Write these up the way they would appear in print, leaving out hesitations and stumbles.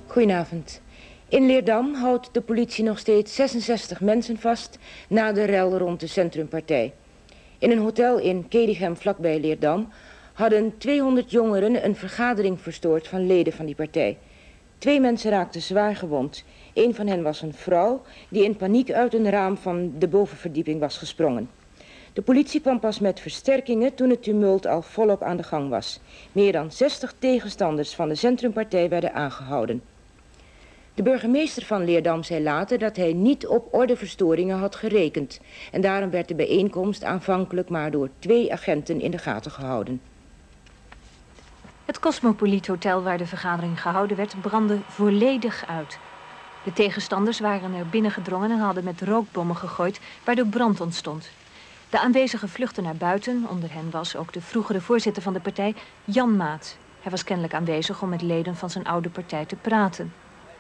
Goedenavond. In Leerdam houdt de politie nog steeds 66 mensen vast na de rel rond de Centrumpartij. In een hotel in Kedichem vlakbij Leerdam hadden 200 jongeren een vergadering verstoord van leden van die partij. 2 mensen raakten zwaar gewond. Een van hen was een vrouw die in paniek uit een raam van de bovenverdieping was gesprongen. De politie kwam pas met versterkingen toen het tumult al volop aan de gang was. Meer dan 60 tegenstanders van de Centrumpartij werden aangehouden. De burgemeester van Leerdam zei later dat hij niet op ordeverstoringen had gerekend. En daarom werd de bijeenkomst aanvankelijk maar door 2 agenten in de gaten gehouden. Het Cosmopoliet Hotel waar de vergadering gehouden werd brandde volledig uit. De tegenstanders waren er binnengedrongen en hadden met rookbommen gegooid, waardoor brand ontstond. De aanwezigen vluchtten naar buiten. Onder hen was ook de vroegere voorzitter van de partij, Jan Maat. Hij was kennelijk aanwezig om met leden van zijn oude partij te praten.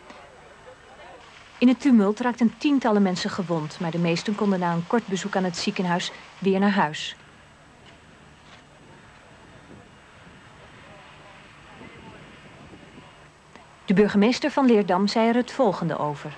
In het tumult raakten tientallen mensen gewond, maar de meesten konden na een kort bezoek aan het ziekenhuis weer naar huis. De burgemeester van Leerdam zei er het volgende over.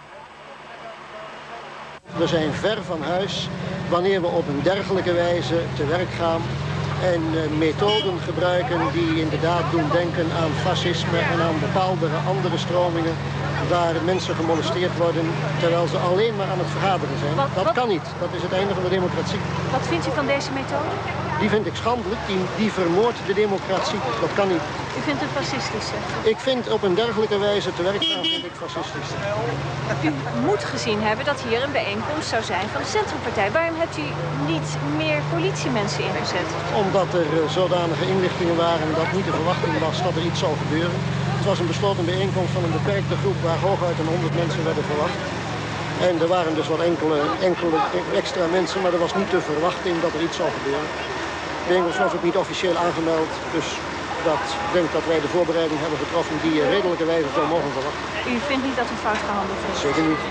We zijn ver van huis wanneer we op een dergelijke wijze te werk gaan en methoden gebruiken die inderdaad doen denken aan fascisme en aan bepaalde andere stromingen waar mensen gemolesteerd worden terwijl ze alleen maar aan het vergaderen zijn. Dat kan niet. Dat is het einde van de democratie. Wat vindt u van deze methode? Die vind ik schandelijk. Die vermoordt de democratie. Dat kan niet. U vindt het fascistisch? Ik vind op een dergelijke wijze te werk gaan vind ik fascistisch. U moet gezien hebben dat hier een bijeenkomst zou zijn van de Centrumpartij. Waarom hebt u niet meer politiemensen ingezet? Omdat er zodanige inlichtingen waren dat niet de verwachting was dat er iets zou gebeuren. Het was een besloten bijeenkomst van een beperkte groep waar hooguit een 100 mensen werden verwacht. En er waren dus wat enkele extra mensen, maar er was niet de verwachting dat er iets zou gebeuren. De bijeenkomst was ook niet officieel aangemeld, dus ik denk dat wij de voorbereiding hebben getroffen die redelijke wijze zou mogen verwachten. U vindt niet dat u fout gehandeld heeft? Zeker niet.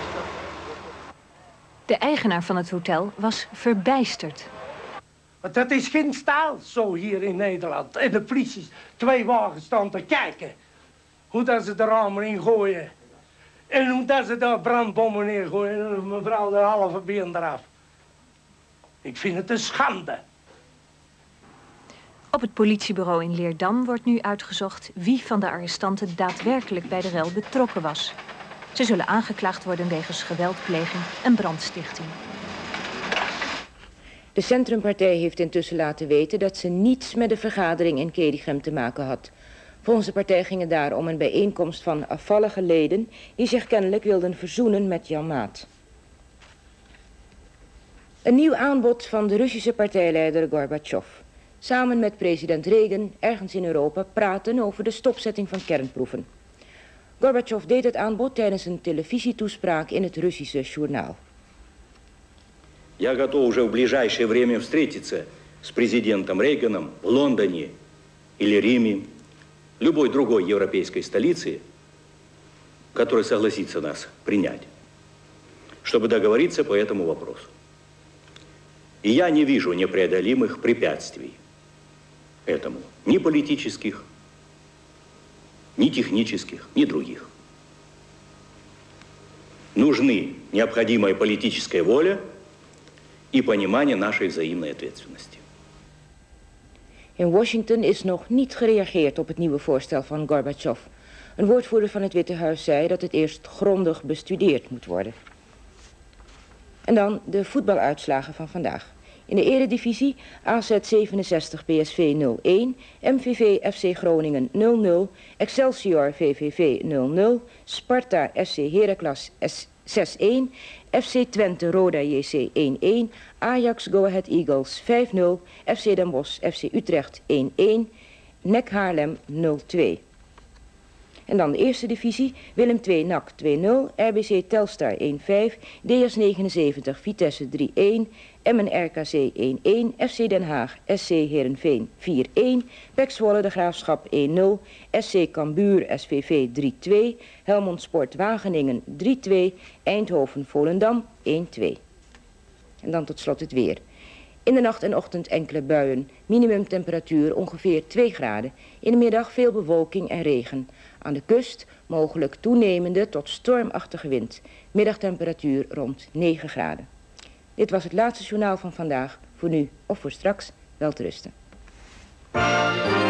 De eigenaar van het hotel was verbijsterd. Want dat is geen staal zo hier in Nederland. En de politie 2 wagens staan te kijken. Hoe dat ze de ramen ingooien. En hoe dat ze daar brandbommen neergooien. En mevrouw de halve been eraf. Ik vind het een schande. Op het politiebureau in Leerdam wordt nu uitgezocht wie van de arrestanten daadwerkelijk bij de rel betrokken was. Ze zullen aangeklaagd worden wegens geweldpleging en brandstichting. De Centrumpartij heeft intussen laten weten dat ze niets met de vergadering in Kedichem te maken had. Volgens de partij ging het daar om een bijeenkomst van afvallige leden die zich kennelijk wilden verzoenen met Jan Maat. Een nieuw aanbod van de Russische partijleider Gorbachev. Samen met president Reagan ergens in Europa praten over de stopzetting van kernproeven. Gorbachev deed het aanbod tijdens een televisietoespraak in het Russische journaal. Я готов уже в ближайшее время встретиться с президентом Рейганом в Лондоне или Риме, любой другой европейской столице, которая согласится нас принять, чтобы договориться по этому вопросу. И я не вижу непреодолимых препятствий этому, ни политических, ни технических, ни других. Нужны необходимая политическая воля и понимание нашей взаимной ответственности. In Washington is nog niet gereageerd op het nieuwe voorstel van Gorbachev. Een woordvoerder van het Witte Huis zei dat het eerst grondig bestudeerd moet worden. En dan de voetbaluitslagen van vandaag. In de eredivisie AZ 67 PSV 0-1, MVV FC Groningen 0-0, Excelsior VVV 0-0, Sparta SC Heracles 6-1, FC Twente Roda JC 1-1, Ajax Go Ahead Eagles 5-0, FC Den Bosch FC Utrecht 1-1, NEC Haarlem 0-2. En dan de eerste divisie, Willem II NAC 2-0, RBC Telstar 1-5, DS 79 Vitesse 3-1, Emmen RKC 1-1, FC Den Haag SC Heerenveen 4-1, PEC Zwolle de Graafschap 1-0, SC Cambuur SVV 3-2, Helmond Sport Wageningen 3-2, Eindhoven Volendam 1-2. En dan tot slot het weer. In de nacht en ochtend enkele buien. Minimumtemperatuur ongeveer 2 graden. In de middag veel bewolking en regen. Aan de kust mogelijk toenemende tot stormachtige wind. Middagtemperatuur rond 9 graden. Dit was het laatste journaal van vandaag. Voor nu of voor straks, welterusten.